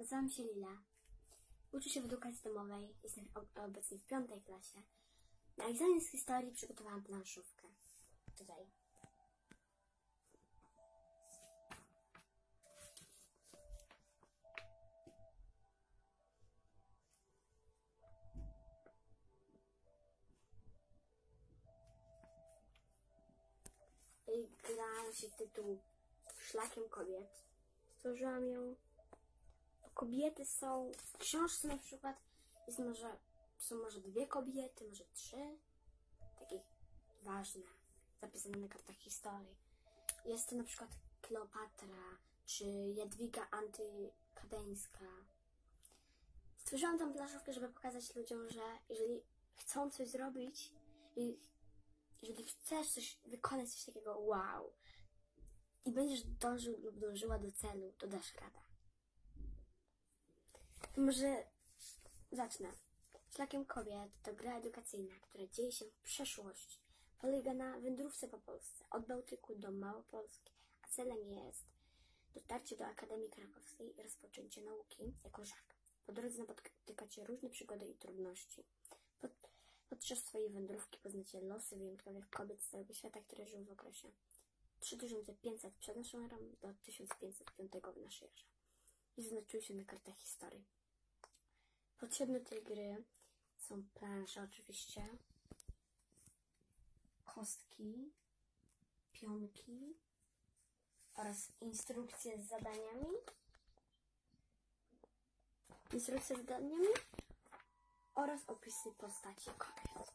Nazywam się Lila. Uczę się w edukacji domowej. Jestem obecnie w 5. klasie. Na egzamin z historii przygotowałam planszówkę. Tutaj. Gra nosi tytuł Szlakiem kobiet. Stworzyłam ją. Kobiety są w książce na przykład. Są może 2 kobiety, może 3. Takie ważne, zapisane na kartach historii. Jest to na przykład Kleopatra czy Jadwiga Antykadeńska. Stworzyłam tą planszówkę, żeby pokazać ludziom, że jeżeli chcą coś zrobić, jeżeli chcesz wykonać coś takiego wow i będziesz dążył lub dążyła do celu, to dasz radę. To może zacznę. Szlakiem kobiet to gra edukacyjna, która dzieje się w przeszłości. Polega na wędrówce po Polsce, od Bałtyku do Małopolski, a celem jest dotarcie do Akademii Krakowskiej i rozpoczęcie nauki jako żak. Po drodze napotykacie różne przygody i trudności. Podczas swojej wędrówki poznacie losy wyjątkowych kobiet z całego świata, które żyły w okresie 3500 przed naszą erą do 1505 w naszej erze. I zaznaczyły się na kartach historii. Potrzebne tej gry są plansze oczywiście, kostki, pionki oraz instrukcje z zadaniami. Oraz opisy postaci kobiet.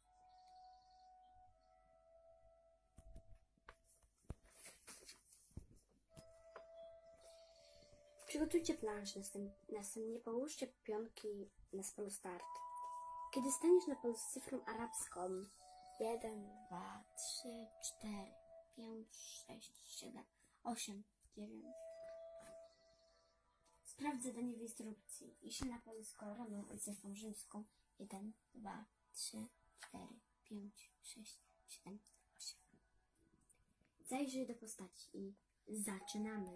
Przygotujcie planszę, następnie połóżcie pionki na polu start. Kiedy staniesz na polu z cyfrą arabską 1, 2, 3, 4, 5, 6, 7, 8, 9. Sprawdź zadanie w instrukcji. Jeśli na polu z kolorowaną cyfrą rzymską 1, 2, 3, 4, 5, 6, 7, 8. Zajrzyj do postaci i zaczynamy.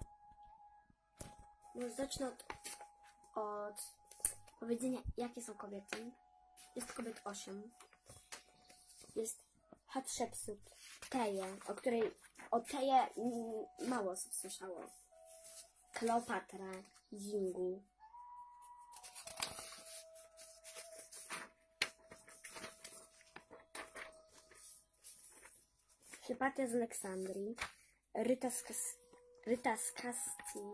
Może zacznę od powiedzenia, jakie są kobiety. Jest kobiet 8. Jest Hatshepsut, Teje, o Teje mało osób słyszało. Kleopatra, Zingu. Hypatia z Aleksandrii, Ryta z Kastii,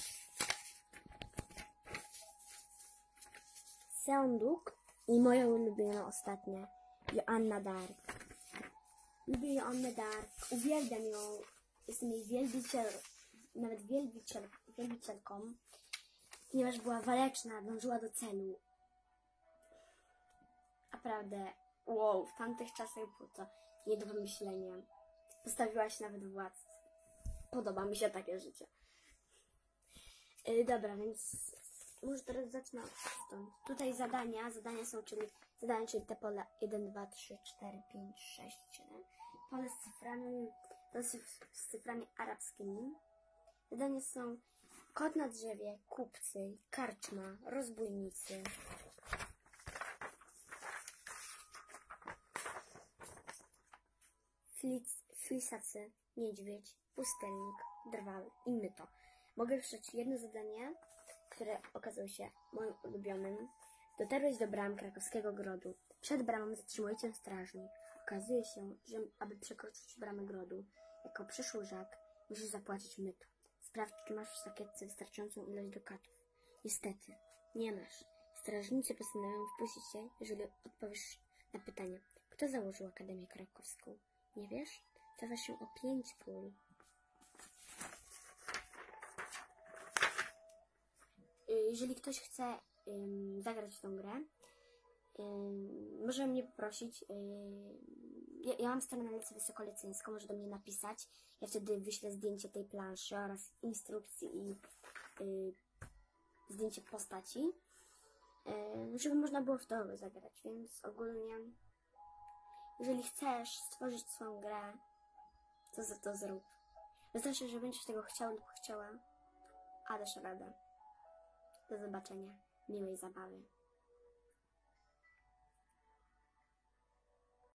Seonduk i moja ulubiona ostatnia, Joanna Dark. Lubię Joannę Dark, uwielbiam ją, jestem jej wielbicielką, ponieważ była waleczna, dążyła do celu. Naprawdę, wow, w tamtych czasach było to nie do pomyślenia. Postawiła się nawet władcy. Podoba mi się takie życie. Dobra, więc może teraz zacznę stąd. Tutaj zadania są, czyli te pole 1, 2, 3, 4, 5, 6, 7. Pole z cyframi arabskimi. Zadania są kot na drzewie, kupcy, karczma, rozbójnicy. Flisacy, niedźwiedź, pustelnik, drwal i myto. Mogę wyszczać jedno zadanie, które okazało się moim ulubionym. Dotarłeś do bram krakowskiego grodu. Przed bramą zatrzymuje cię strażnik. Okazuje się, że aby przekroczyć bramę grodu, jako przyszły żak, musisz zapłacić myto. Sprawdź, czy masz w sakietce wystarczającą ilość dukatów. Niestety, nie masz. Strażnicy postanawiają wpuścić cię, jeżeli odpowiesz na pytanie, kto założył Akademię Krakowską. Nie wiesz? Zada się o 5 pól. Jeżeli ktoś chce zagrać w tą grę, może mnie poprosić. Ja mam stronę na Licy Wysokolecyńską, może do mnie napisać. Ja wtedy wyślę zdjęcie tej planszy oraz instrukcji i zdjęcie postaci, żeby można było w to zagrać. Więc ogólnie, jeżeli chcesz stworzyć swoją grę, to zrób. Wystarczy, że będziesz tego chciał lub chciała, a dasz radę. Do zobaczenia. Miłej zabawy.